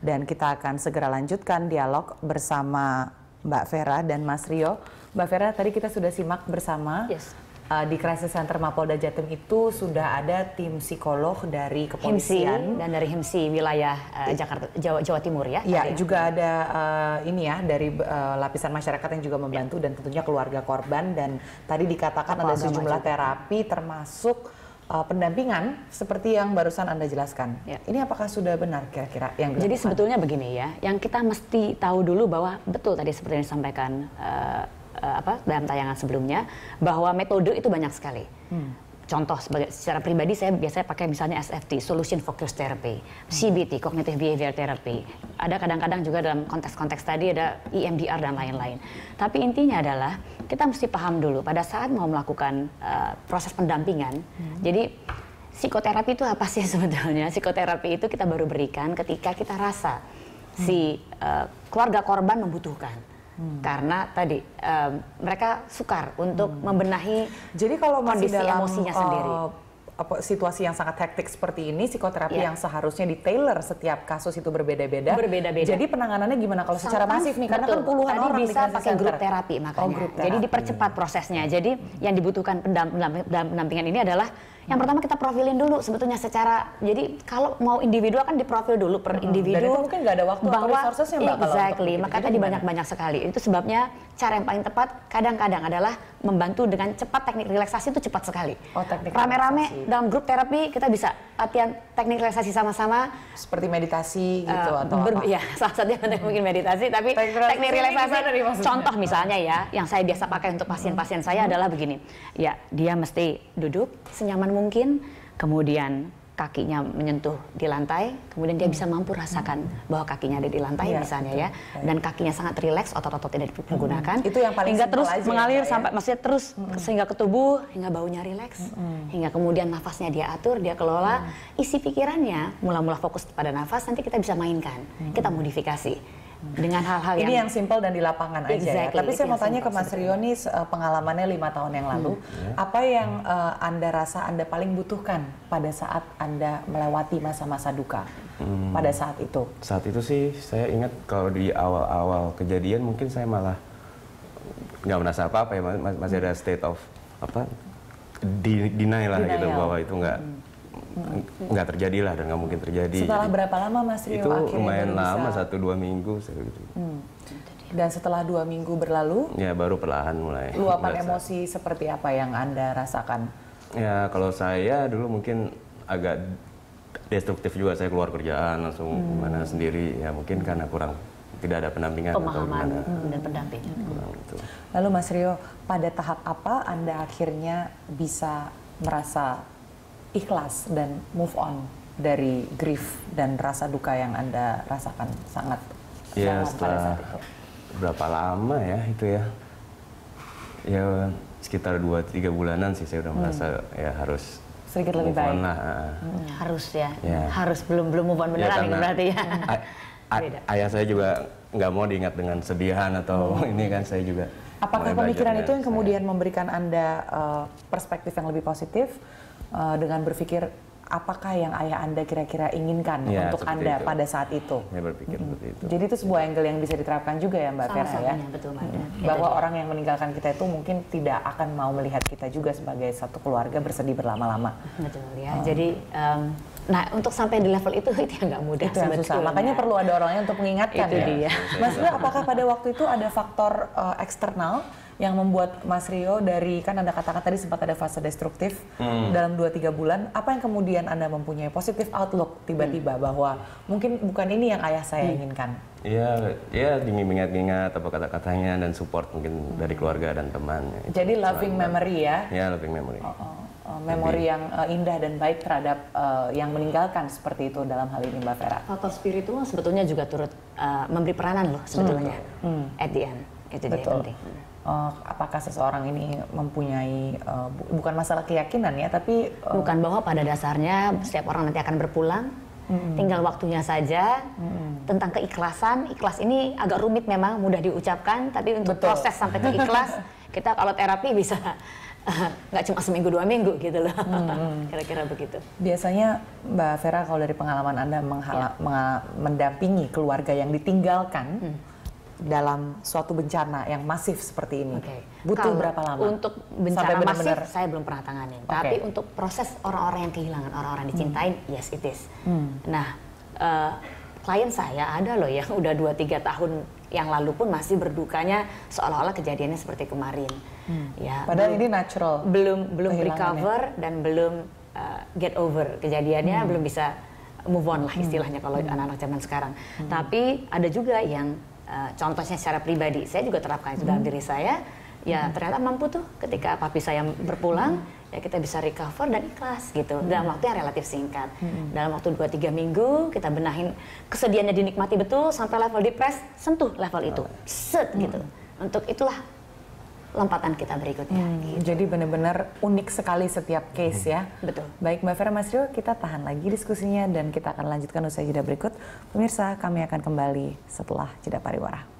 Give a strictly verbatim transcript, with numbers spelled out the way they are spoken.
Dan kita akan segera lanjutkan dialog bersama Mbak Vera dan Mas Rio. Mbak Vera, tadi kita sudah simak bersama. Yes. Uh, di Crisis Center Mapolda Jatim itu sudah ada tim psikolog dari kepolisian Himsi, dan dari Himsi wilayah uh, Jakarta Jawa, Jawa Timur ya. Ya, juga ada uh, ini ya dari uh, lapisan masyarakat yang juga membantu ya. Dan tentunya keluarga korban, dan tadi dikatakan Apa ada sejumlah juga. terapi termasuk uh, pendampingan seperti yang barusan Anda jelaskan. Ya. Ini apakah sudah benar kira-kira yang dilakukan? Jadi sebetulnya begini ya, yang kita mesti tahu dulu bahwa betul tadi seperti yang disampaikan uh, Uh, apa dalam tayangan sebelumnya, bahwa metode itu banyak sekali. Hmm. Contoh sebagai secara pribadi saya biasanya pakai misalnya S F T, Solution Focused Therapy, hmm. C B T, Cognitive Behavior Therapy. Ada kadang-kadang juga dalam konteks-konteks tadi ada E M D R dan lain-lain. Tapi intinya adalah kita mesti paham dulu pada saat mau melakukan uh, proses pendampingan. Hmm. Jadi psikoterapi itu apa sih sebetulnya? Psikoterapi itu kita baru berikan ketika kita rasa hmm. si uh, keluarga korban membutuhkan. Hmm. Karena tadi um, mereka sukar untuk hmm. membenahi jadi kalau masih kondisi dalam, emosinya uh, sendiri. Apa, situasi yang sangat hektik seperti ini, psikoterapi yeah. yang seharusnya di tailor setiap kasus itu berbeda-beda. Berbeda-beda. Jadi penanganannya gimana kalau secara masif nih? Karena betul. kan puluhan Tadi orang bisa pakai grup terapi makanya. Oh, grup terapi. Jadi dipercepat prosesnya. Jadi yang dibutuhkan dalam pendampingan ini adalah yang pertama kita profilin dulu sebetulnya secara, jadi kalau mau individual kan diprofil dulu per individu. Dan itu mungkin nggak ada waktu bahwa, atau resourcesnya Mbak. Exactly, maka tadi banyak-banyak sekali. Itu sebabnya cara yang paling tepat kadang-kadang adalah membantu dengan cepat, teknik relaksasi itu cepat sekali. Oh, teknik rame-rame relaksasi. Dalam grup terapi kita bisa latihan teknik relaksasi sama-sama. Seperti meditasi gitu uh, atau ber, apa? Ya, salah satunya mungkin meditasi, tapi teknik, teknik relaksasi. Contoh misalnya ya, yang saya biasa pakai untuk pasien-pasien saya hmm. adalah begini. Ya, dia mesti duduk senyaman mungkin. Kemudian kakinya menyentuh di lantai, kemudian dia hmm. bisa mampu rasakan hmm. bahwa kakinya ada di lantai ya, misalnya betul. ya, dan kakinya sangat rileks, otot-otot tidak digunakan, hmm. itu yang paling hingga terus mengalir ya, sampai ya? maksudnya terus hmm. sehingga ke tubuh, hingga baunya rileks, hmm. hingga kemudian nafasnya dia atur, dia kelola, hmm. isi pikirannya mula-mula fokus pada nafas, nanti kita bisa mainkan, hmm. kita modifikasi. Dengan hal-hal yang ini yang simpel dan di lapangan aja exactly, ya. Tapi saya mau tanya ke Mas simpel. Rio nih, pengalamannya lima tahun yang lalu, hmm. apa yang uh, Anda rasa Anda paling butuhkan pada saat Anda melewati masa-masa duka hmm. pada saat itu? Saat itu sih saya ingat kalau di awal-awal kejadian mungkin saya malah nggak merasa apa-apa ya, masih ada state of apa deny lah gitu, bahwa itu nggak hmm. nggak terjadi lah dan nggak mungkin terjadi. Setelah jadi, berapa lama Mas Rio itu akhirnya lumayan lama, bisa... satu dua minggu saya gitu. Hmm. Dan setelah dua minggu berlalu, ya baru perlahan mulai. Luapan merasa. emosi seperti apa yang Anda rasakan? Ya kalau saya dulu mungkin agak destruktif juga, saya keluar kerjaan langsung hmm. kemana sendiri, ya mungkin karena kurang tidak ada pendampingan pemahaman atau hmm. dan pendampingan. Hmm. Gitu. Lalu Mas Rio, pada tahap apa Anda akhirnya bisa merasa ikhlas dan move on dari grief dan rasa duka yang Anda rasakan sangat ya, dalam setelah pada saat itu? Berapa lama ya itu ya? Ya sekitar dua tiga bulanan sih saya udah merasa hmm. ya harus sedikit lebih baik. Lah. Hmm. Harus ya, ya, harus belum belum move on beneran ya, ini berarti ya. Ayah saya juga nggak mau diingat dengan sedihan atau hmm. ini kan, saya juga. Apakah pemikiran itu yang kemudian saya. memberikan Anda uh, perspektif yang lebih positif uh, dengan berpikir apakah yang ayah Anda kira-kira inginkan ya, untuk Anda itu. pada saat itu? Saya berpikir hmm. seperti itu. Jadi itu sebuah angle yang bisa diterapkan juga ya Mbak Vera ya? Betul, Mbak. Hmm. Bahwa ya, orang yang meninggalkan kita itu mungkin tidak akan mau melihat kita juga sebagai satu keluarga bersedih berlama-lama. Betul ya, hmm. jadi um, nah untuk sampai di level itu itu yang nggak mudah. Itu yang susah, makanya perlu ada orangnya untuk mengingatkan itu ya. Dia. Mas Rio, apakah pada waktu itu ada faktor uh, eksternal yang membuat Mas Rio dari, kan Anda katakan tadi sempat ada fase destruktif hmm. dalam dua tiga bulan, apa yang kemudian Anda mempunyai positif outlook tiba-tiba hmm. bahwa mungkin bukan ini yang ayah saya hmm. inginkan? Iya, ya diingat-ingat apa kata-katanya dan support mungkin hmm. dari keluarga dan teman. Jadi loving memory ya? Ya, loving memory. Oh, oh. Uh, memori yang uh, indah dan baik terhadap uh, yang meninggalkan seperti itu dalam hal ini Mbak Vera. Faktor spiritual sebetulnya juga turut uh, memberi peranan loh sebetulnya hmm. at the end. Itu dia yang penting. Uh, apakah seseorang ini mempunyai uh, bu bukan masalah keyakinan ya, tapi uh, bukan bahwa pada dasarnya setiap orang nanti akan berpulang, mm-hmm. tinggal waktunya saja. Mm-hmm. Tentang keikhlasan, ikhlas ini agak rumit memang, mudah diucapkan, tapi untuk Betul. proses sampai ke ikhlas, kita kalau terapi bisa nggak cuma seminggu dua minggu gitu loh. Hmm. Kira-kira begitu. Biasanya Mbak Vera kalau dari pengalaman Anda menghala, ya. mendampingi keluarga yang ditinggalkan hmm. dalam suatu bencana yang masif seperti ini, okay. butuh kalau berapa lama? Untuk bencana bener -bener... masif saya belum pernah tanganin, okay. tapi untuk proses orang-orang yang kehilangan, orang-orang dicintain, hmm. yes it is. Hmm. Nah, uh, klien saya ada loh yang udah dua tiga tahun yang lalu pun masih berdukanya seolah-olah kejadiannya seperti kemarin. Hmm. Ya, padahal belum, ini natural. Belum belum recover dan belum uh, get over kejadiannya, hmm. belum bisa move on lah istilahnya hmm. kalau hmm. anak-anak zaman sekarang. Hmm. Tapi ada juga yang uh, contohnya secara pribadi, saya juga terapkan itu hmm. dalam diri saya. Ya hmm. ternyata mampu tuh ketika papi saya berpulang, hmm. ya kita bisa recover dan ikhlas gitu. Hmm. Dalam waktu yang relatif singkat. Hmm. Dalam waktu dua tiga minggu kita benahin, kesedihannya dinikmati betul sampai level depres, sentuh level itu. Set hmm. gitu. Untuk itulah lompatan kita berikutnya. Hmm. Gitu. Jadi benar-benar unik sekali setiap case ya. Betul. Baik Mbak Vera, Mas Rio, kita tahan lagi diskusinya dan kita akan lanjutkan usai jeda berikut. Pemirsa, kami akan kembali setelah jeda pariwara.